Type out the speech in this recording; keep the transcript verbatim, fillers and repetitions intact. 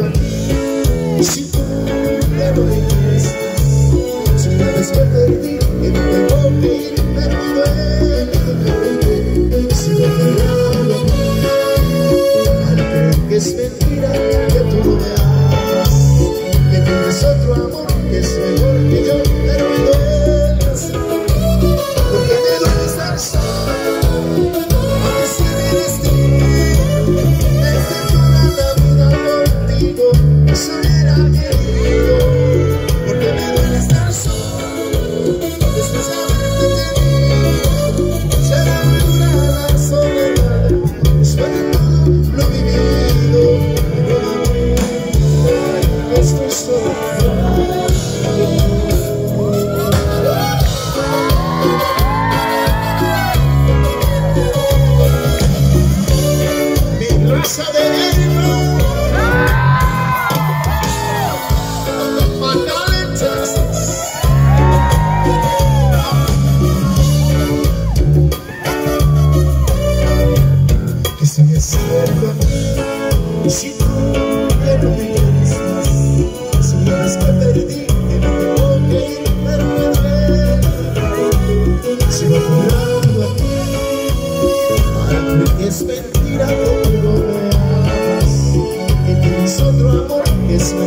a ti. Si tú ya no me quieres más, si una vez me perdí, que no tengo que ir, pero me duele. Si no te hablo a ti, al creer que es mentira, que tú no me amas, que tienes otro amor que es mejor que yo, pero me duele así, porque me duele estar solo, aunque sea mi destino, desde toda la vida contigo, eso hubiera querido, porque me duele estar solo, después de haberte tenido, será muy dura la soledad, después de todo lo vivido, pero estoy solo. Raza de Edinburg, Duele, Texas. Que si me acerco a ti, si tú ya no me quieres más, si una vez me perdí, que no tengo que ir, pero me duele. Si no jurando a ti, al creer que es mentira, que tú no me amas, que tienes otro amor que es